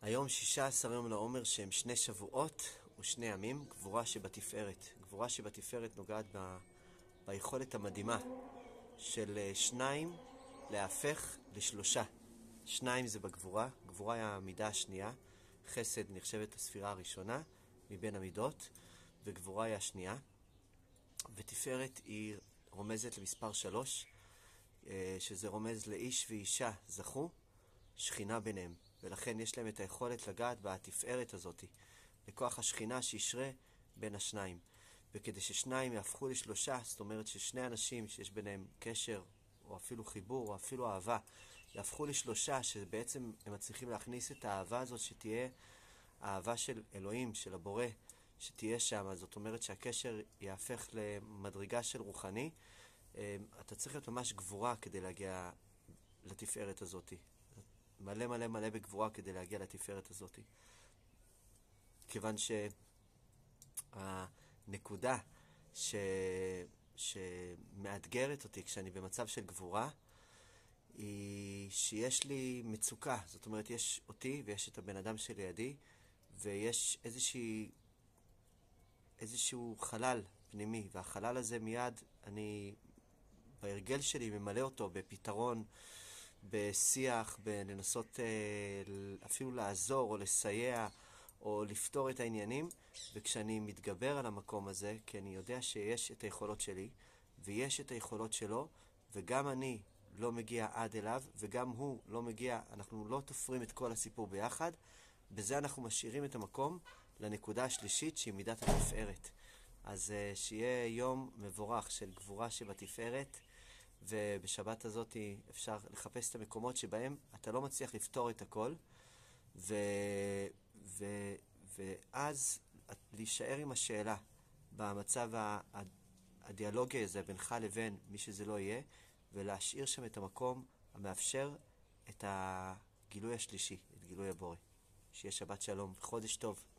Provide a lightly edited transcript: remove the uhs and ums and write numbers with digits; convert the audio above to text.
היום 16 יום לעומר שהם 2 שבועות ו2 ימים, גבורה שבתפארת. גבורה שבתפארת נוגעת ביכולת המדהימה של 2 להפך ל3. 2 זה בגבורה, גבורה היא המידה השנייה, חסד נחשבת הספירה הראשונה מבין המידות, וגבורה היא השנייה. ותפארת היא רומזת למספר 3, שזה רומז לאיש ואישה זכו, שכינה ביניהם. ולכן יש להם את היכולת לגעת בתפארת הזאת, לכוח השכינה שישרה בין השניים. וכדי ששניים יהפכו ל3, זאת אומרת ששני אנשים שיש ביניהם קשר, או אפילו חיבור, או אפילו אהבה, יהפכו ל3, שבעצם הם מצליחים להכניס את האהבה הזאת, שתהיה האהבה של אלוהים, של הבורא, שתהיה שם. זאת אומרת שהקשר יהפך למדרגה של רוחני. אתה צריך להיות ממש גבורה כדי להגיע לתפארת הזאת. מלא מלא מלא בגבורה כדי להגיע לתפארת הזאת. כיוון שהנקודה שמאתגרת אותי כשאני במצב של גבורה, היא שיש לי מצוקה. זאת אומרת, יש אותי ויש את הבן אדם שלידי, ויש איזשהו חלל פנימי, והחלל הזה מיד אני בהרגל שלי ממלא אותו בפתרון, בשיח, בלנסות אפילו לעזור או לסייע או לפתור את העניינים. וכשאני מתגבר על המקום הזה, כי אני יודע שיש את היכולות שלי ויש את היכולות שלו, וגם אני לא מגיע עד אליו וגם הוא לא מגיע, אנחנו לא תופרים את כל הסיפור ביחד, בזה אנחנו משאירים את המקום לנקודה השלישית שהיא מידת התפארת. אז שיהיה יום מבורך של גבורה שבתפארת, ובשבת הזאת אפשר לחפש את המקומות שבהם אתה לא מצליח לפתור את הכל, ואז להישאר עם השאלה במצב הדיאלוגי הזה בינך לבין מי שזה לא יהיה, ולהשאיר שם את המקום המאפשר את הגילוי השלישי, את גילוי הבורא. שיהיה שבת שלום וחודש טוב.